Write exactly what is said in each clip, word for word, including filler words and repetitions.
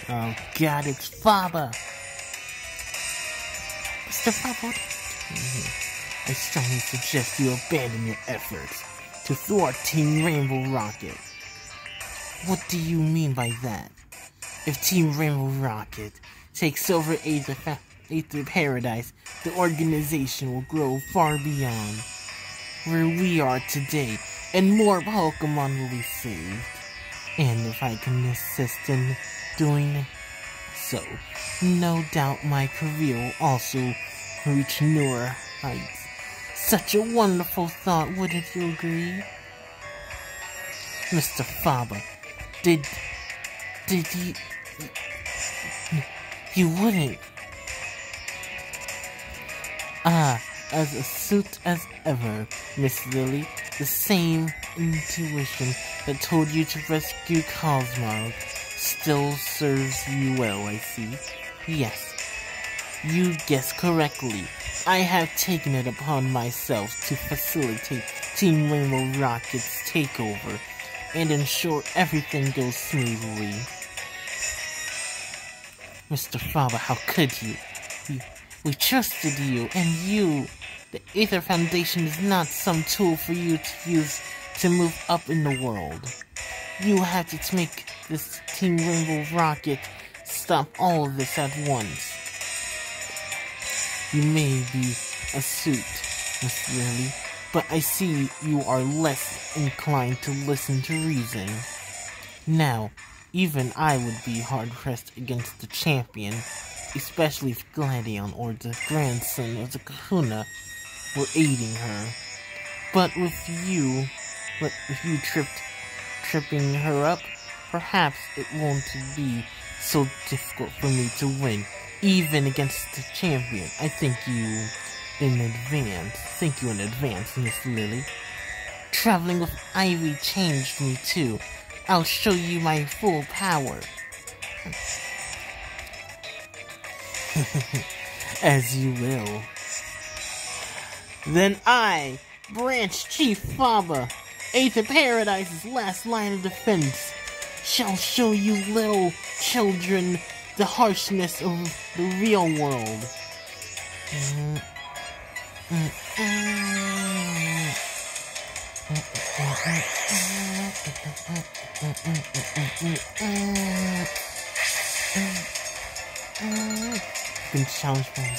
Oh God, it's Faba! Mister Faba, I strongly suggest you abandon your efforts to thwart Team Rainbow Rocket. What do you mean by that? If Team Rainbow Rocket takes over Aether, Aether Paradise, the organization will grow far beyond where we are today, and more Pokemon will be saved. And if I can assist in doing so, no doubt my career will also reach newer heights. Such a wonderful thought, wouldn't you agree? Mister Faba, did... did you... you wouldn't... Ah, as astute as ever, Miss Lillie. The same intuition that told you to rescue Cosmo still serves you well, I see. Yes, you guessed correctly. I have taken it upon myself to facilitate Team Rainbow Rocket's takeover and ensure everything goes smoothly. Mister Faba, how could you? We, we trusted you, and you... The Aether Foundation is not some tool for you to use to move up in the world. You have to make this Team Rainbow Rocket stop all of this at once. You may be a suit, Miss Lillie, but I see you are less inclined to listen to reason. Now, even I would be hard-pressed against the champion, especially if Gladion or the grandson of the Kahuna were aiding her. But with you, but with you tripped, tripping her up, perhaps it won't be so difficult for me to win, even against the champion. I thank you in advance. Thank you in advance, Miss Lillie. Traveling with Ivy changed me too. I'll show you my full power. As you will. Then I, Branch Chief Faba, Aether Paradise's last line of defense, shall show you little children the harshness of the real world. Mm, mm, mm. Been challenged by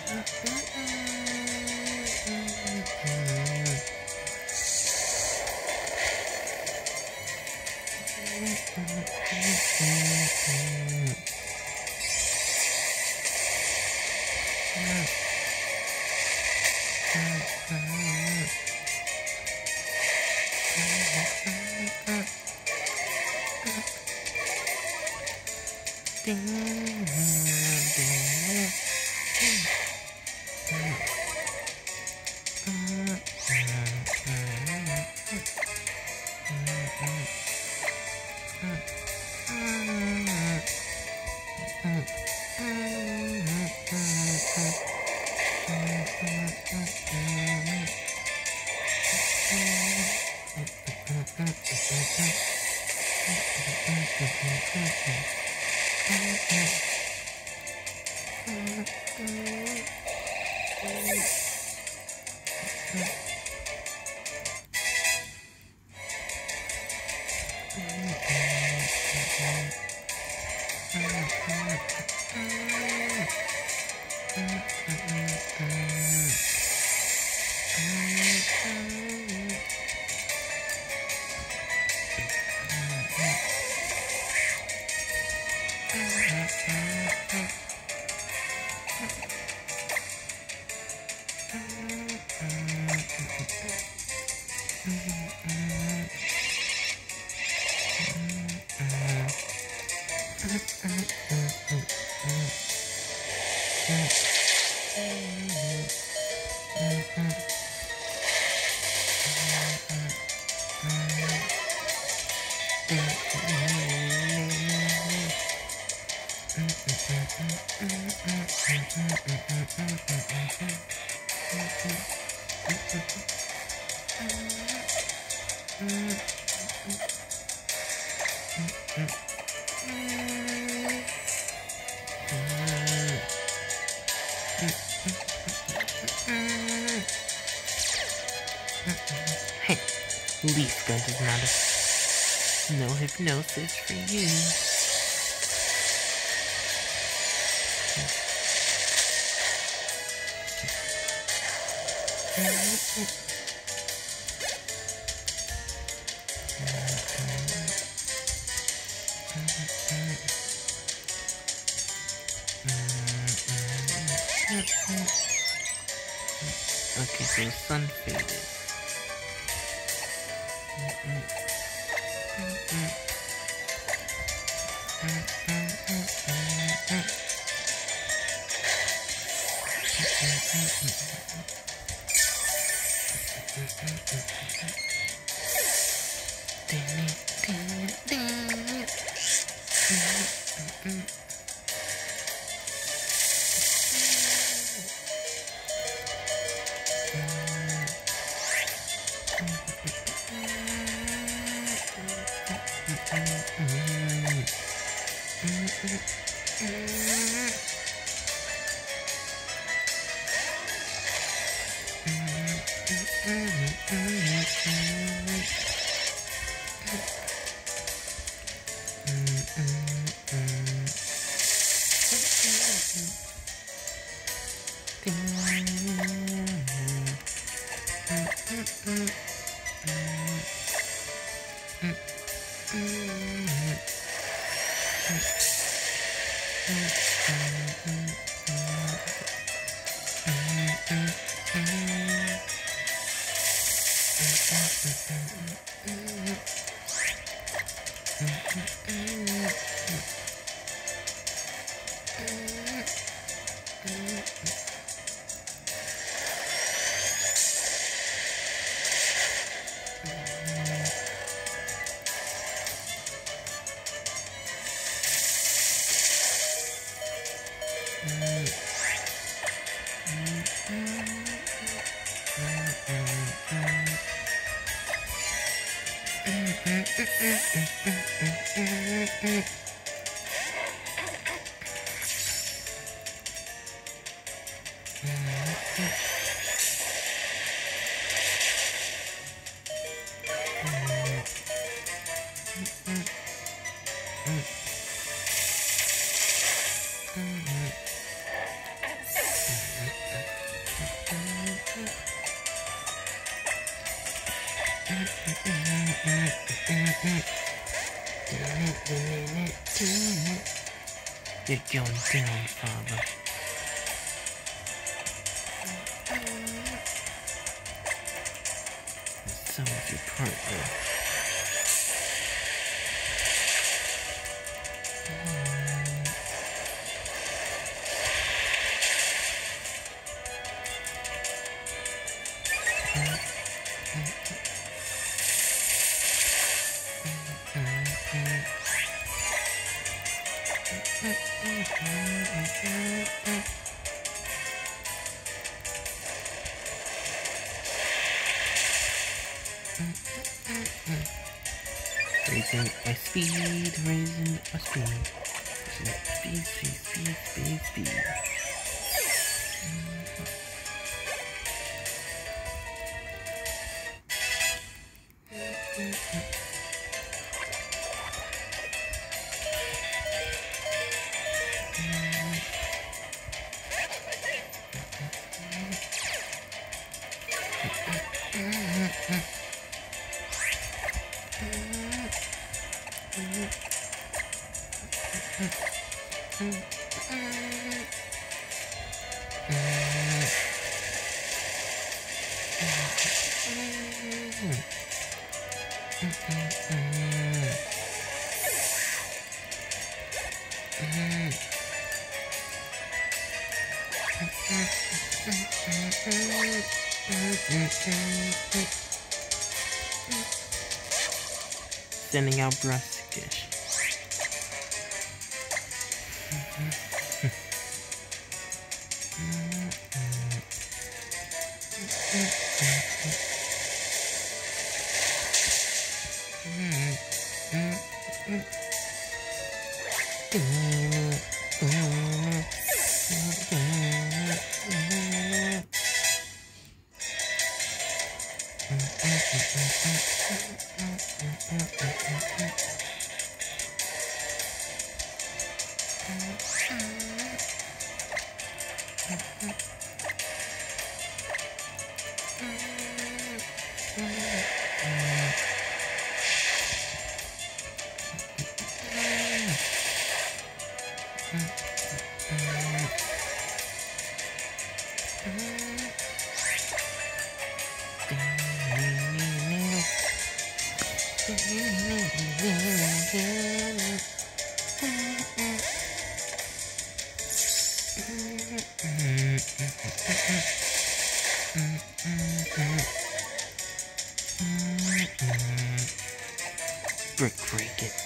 Hey, leaf gun is not a no hypnosis for you. Okay, so the sun faded. You're going down, Faba. So is your partner. Raising my speed, raising my speed. Speed, speed, speed, speed, speed. Sending out breastish. Brick break it.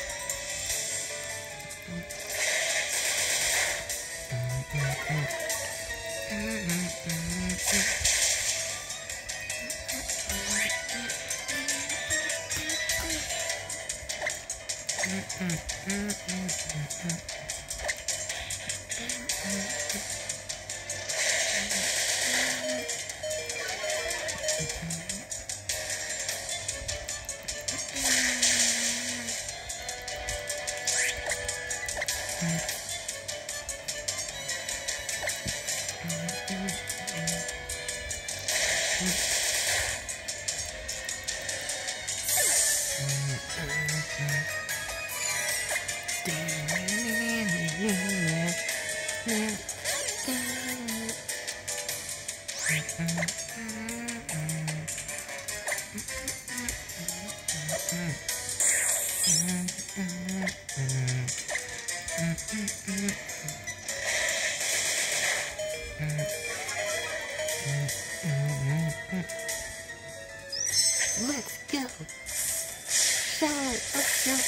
Let's go. Shower, let's go.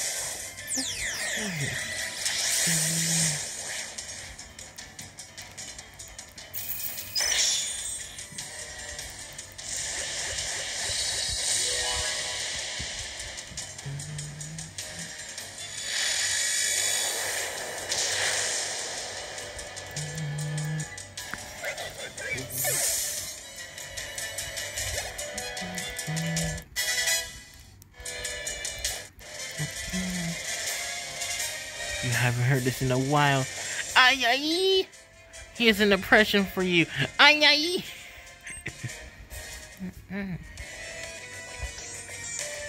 You haven't heard this in a while. Ay ay! Here's an impression for you. Ay ay!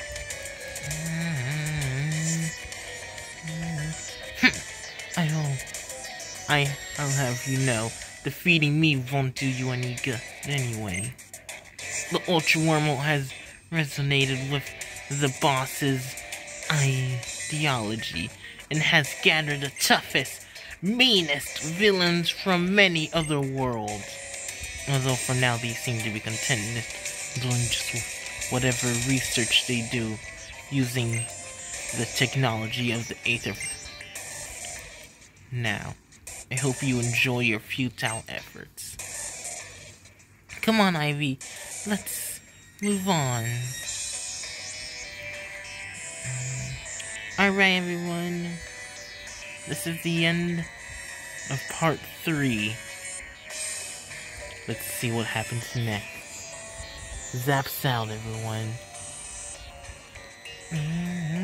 I will, I, I'll have you know, defeating me won't do you any good anyway. The Ultra Wormhole has resonated with the boss's ideology and has gathered the toughest, meanest villains from many other worlds. Although for now they seem to be content doing just whatever research they do using the technology of the Aether. Now, I hope you enjoy your futile efforts. Come on, Ivy, let's move on. Alright, everyone. This is the end of part three. Let's see what happens next. Zaps out, everyone.